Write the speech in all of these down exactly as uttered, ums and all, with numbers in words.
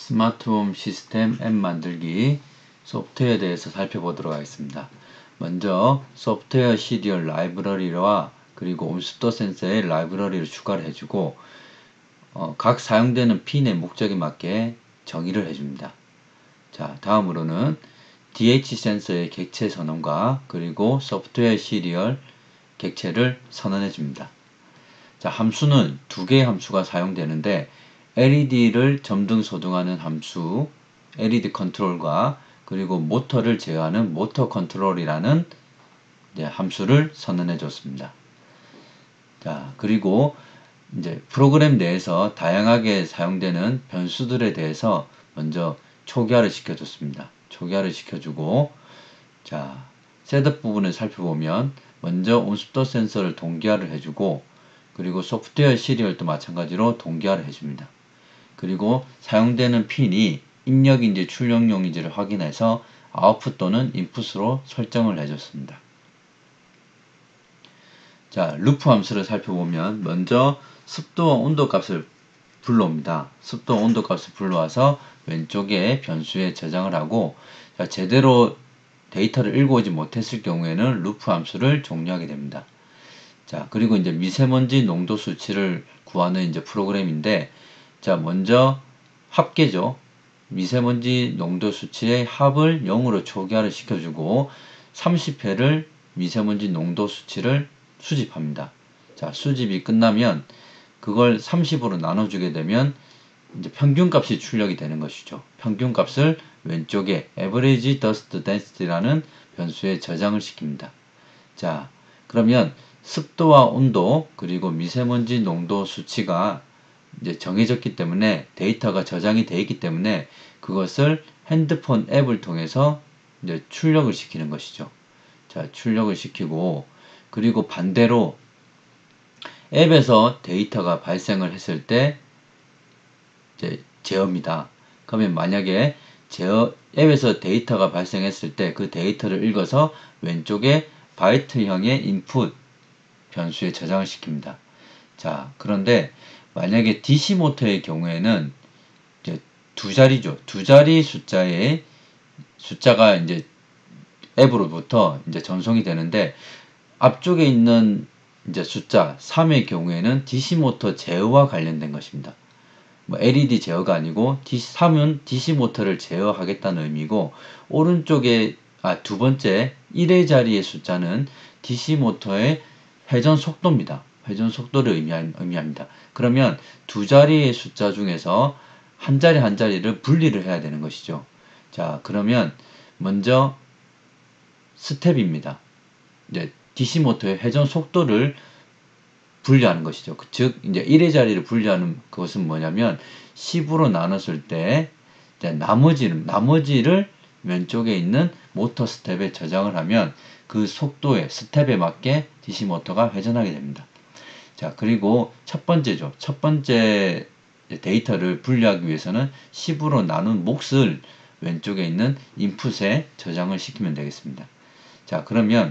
스마트홈 시스템 앱 만들기 소프트웨어에 대해서 살펴보도록 하겠습니다. 먼저 소프트웨어 시리얼 라이브러리와 그리고 온습도 센서의 라이브러리를 추가를 해주고 어, 각 사용되는 핀의 목적에 맞게 정의를 해줍니다. 자, 다음으로는 디에이치 센서의 객체 선언과 그리고 소프트웨어 시리얼 객체를 선언해 줍니다. 자, 함수는 두 개의 함수가 사용되는데 엘이디를 점등 소등하는 함수 엘이디 컨트롤과 그리고 모터를 제어하는 모터 컨트롤이라는 함수를 선언해 줬습니다. 자, 그리고 이제 프로그램 내에서 다양하게 사용되는 변수들에 대해서 먼저 초기화를 시켜줬습니다. 초기화를 시켜주고, 자, 셋업 부분을 살펴보면 먼저 온습도 센서를 동기화를 해주고, 그리고 소프트웨어 시리얼도 마찬가지로 동기화를 해줍니다. 그리고 사용되는 핀이 입력인지 출력용인지를 확인해서 아웃풋 또는 인풋으로 설정을 해줬습니다. 자, 루프 함수를 살펴보면 먼저 습도와 온도 값을 불러옵니다. 습도와 온도 값을 불러와서 왼쪽에 변수에 저장을 하고, 자, 제대로 데이터를 읽어오지 못했을 경우에는 루프 함수를 종료하게 됩니다. 자, 그리고 이제 미세먼지 농도 수치를 구하는 이제 프로그램인데, 자, 먼저 합계죠. 미세먼지 농도 수치의 합을 영으로 초기화를 시켜주고 삼십 회를 미세먼지 농도 수치를 수집합니다. 자, 수집이 끝나면 그걸 삼십으로 나눠주게 되면 이제 평균값이 출력이 되는 것이죠. 평균값을 왼쪽에 average dust density라는 변수에 저장을 시킵니다. 자, 그러면 습도와 온도 그리고 미세먼지 농도 수치가 이제 정해졌기 때문에 데이터가 저장이 되어 있기 때문에 그것을 핸드폰 앱을 통해서 이제 출력을 시키는 것이죠. 자, 출력을 시키고 그리고 반대로 앱에서 데이터가 발생을 했을 때 이제 제어입니다. 그러면 만약에 제어 앱에서 데이터가 발생했을 때 그 데이터를 읽어서 왼쪽에 바이트형의 인풋 변수에 저장을 시킵니다. 자, 그런데 만약에 디씨 모터의 경우에는 이제 두 자리죠. 두 자리 숫자의 숫자가 이제 앱으로부터 이제 전송이 되는데 앞쪽에 있는 이제 숫자 삼의 경우에는 디씨 모터 제어와 관련된 것입니다. 뭐 엘이디 제어가 아니고 삼은 디씨 모터를 제어하겠다는 의미고 오른쪽에 아, 두 번째 일의 자리의 숫자는 디씨 모터의 회전 속도입니다. 회전 속도를 의미한, 의미합니다. 그러면 두 자리의 숫자 중에서 한 자리 한 자리를 분리를 해야 되는 것이죠. 자, 그러면 먼저 스텝입니다. 이제 디씨 모터의 회전 속도를 분리하는 것이죠. 즉, 이제 일의 자리를 분리하는 것은 뭐냐면 십으로 나눴을 때 이제 나머지를, 나머지를 왼쪽에 있는 모터 스텝에 저장을 하면 그 속도에, 스텝에 맞게 디씨 모터가 회전하게 됩니다. 자, 그리고 첫 번째죠. 첫 번째 데이터를 분리하기 위해서는 십으로 나눈 몫을 왼쪽에 있는 인풋에 저장을 시키면 되겠습니다. 자, 그러면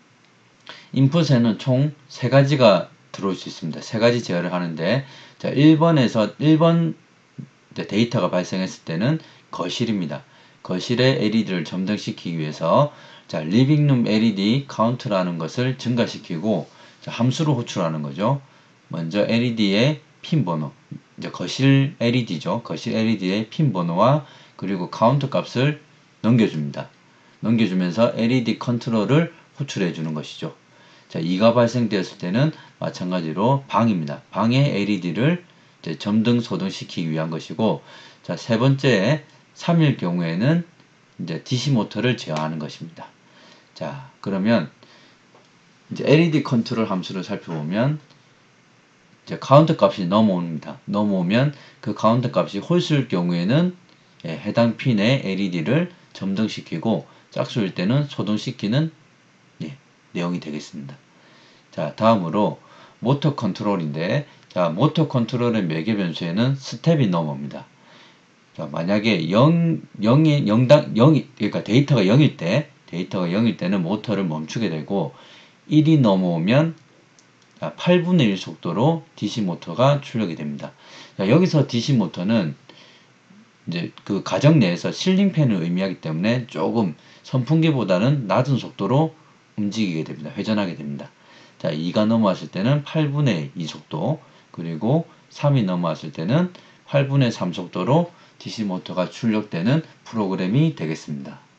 인풋에는 총 세 가지가 들어올 수 있습니다. 세 가지 제어를 하는데, 자, 일 번에서 일 번 데이터가 발생했을 때는 거실입니다. 거실의 엘이디를 점등시키기 위해서 자, 리빙룸 엘이디 카운트라는 것을 증가시키고 자, 함수로 호출하는 거죠. 먼저 엘이디의 핀 번호, 이제 거실 엘이디죠. 거실 엘이디의 핀 번호와 그리고 카운트 값을 넘겨줍니다. 넘겨주면서 엘이디 컨트롤을 호출해 주는 것이죠. 자, 이가 발생되었을 때는 마찬가지로 방입니다. 방의 엘이디를 이제 점등 소등시키기 위한 것이고, 자, 세 번째 삼일 경우에는 이제 디씨 모터를 제어하는 것입니다. 자, 그러면 이제 엘이디 컨트롤 함수를 살펴보면 이제 카운트 값이 넘어옵니다. 넘어오면 그 카운트 값이 홀수일 경우에는 예, 해당 핀의 엘이디를 점등시키고 짝수일 때는 소등시키는 예, 내용이 되겠습니다. 자, 다음으로 모터 컨트롤인데, 자, 모터 컨트롤의 매개 변수에는 스텝이 넘어옵니다. 자, 만약에 영, 영이, 영당, 영, 그러니까 데이터가 영일 때, 데이터가 영일 때는 모터를 멈추게 되고, 일이 넘어오면 팔분의 일 속도로 디씨 모터가 출력이 됩니다. 자, 여기서 디씨 모터는 이제 그 가정 내에서 실링팬을 의미하기 때문에 조금 선풍기보다는 낮은 속도로 움직이게 됩니다. 회전하게 됩니다. 자, 이가 넘어왔을 때는 팔분의 이 속도, 그리고 삼이 넘어왔을 때는 팔분의 삼 속도로 디씨 모터가 출력되는 프로그램이 되겠습니다.